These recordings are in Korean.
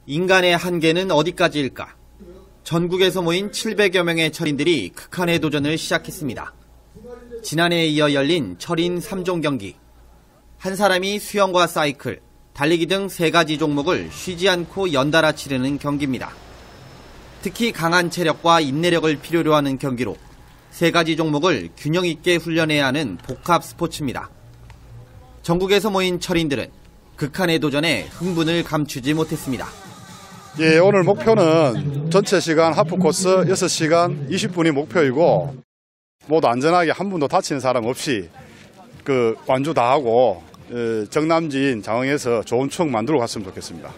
인간의 한계는 어디까지일까? 전국에서 모인 700여 명의 철인들이 극한의 도전을 시작했습니다. 지난해에 이어 열린 철인 3종 경기. 한 사람이 수영과 사이클, 달리기 등 3가지 종목을 쉬지 않고 연달아 치르는 경기입니다. 특히 강한 체력과 인내력을 필요로 하는 경기로 3가지 종목을 균형 있게 훈련해야 하는 복합 스포츠입니다. 전국에서 모인 철인들은 극한의 도전에 흥분을 감추지 못했습니다. 예, 오늘 목표는 전체 시간 하프코스 6시간 20분이 목표이고 모두 안전하게 한 분도 다치는 사람 없이 완주 다 하고 정남진 장흥에서 좋은 추억 만들어 갔으면 좋겠습니다.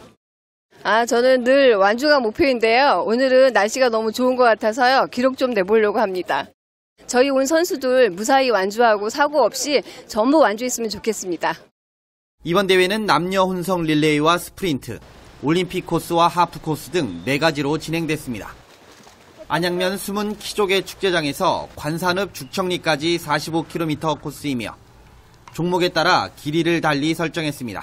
저는 늘 완주가 목표인데요. 오늘은 날씨가 너무 좋은 것 같아서요. 기록 좀 내보려고 합니다. 저희 온 선수들 무사히 완주하고 사고 없이 전부 완주했으면 좋겠습니다. 이번 대회는 남녀 혼성 릴레이와 스프린트, 올림픽 코스와 하프 코스 등 4가지로 진행됐습니다. 안양면 숨은 키조개 축제장에서 관산읍 죽청리까지 45km 코스이며 종목에 따라 길이를 달리 설정했습니다.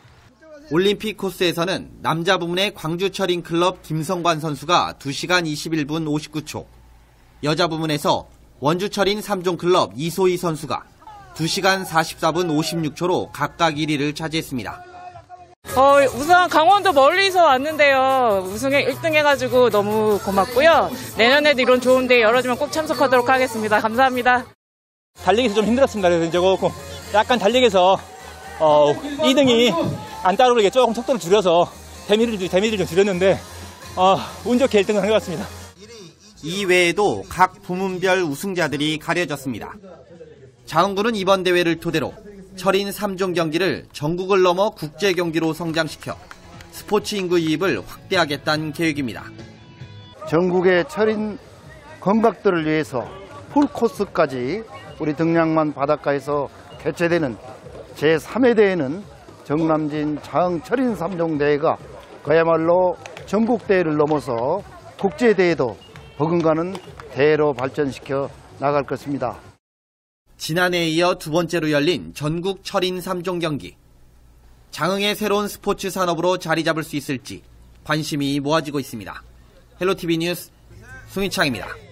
올림픽 코스에서는 남자 부문의 광주철인클럽 김성관 선수가 2시간 21분 59초, 여자 부문에서 원주철인 3종 클럽 이소희 선수가 2시간 44분 56초로 각각 1위를 차지했습니다. 우선 강원도 멀리서 왔는데요. 우승에 1등 해가지고 너무 고맙고요. 내년에도 이런 좋은 대회 열어주면 꼭 참석하도록 하겠습니다. 감사합니다. 달리기에서 좀 힘들었습니다. 그래서 조금 약간 달리기에서 2등이 안 따르게 조금 속도를 줄여서 데미를 좀 줄였는데 운 좋게 1등을 한 것 같습니다. 이 외에도 각 부문별 우승자들이 가려졌습니다. 장흥군은 이번 대회를 토대로 철인 3종 경기를 전국을 넘어 국제 경기로 성장시켜 스포츠 인구 유입을 확대하겠다는 계획입니다. 전국의 철인 건박들을 위해서 풀코스까지 우리 등량만 바닷가에서 개최되는 제3회 대회는 정남진 장흥 철인 3종 대회가 그야말로 전국 대회를 넘어서 국제 대회도 버금가는 대회로 발전시켜 나갈 것입니다. 지난해에 이어 2번째로 열린 전국 철인 3종 경기. 장흥의 새로운 스포츠 산업으로 자리 잡을 수 있을지 관심이 모아지고 있습니다. 헬로티비 뉴스 송희창입니다.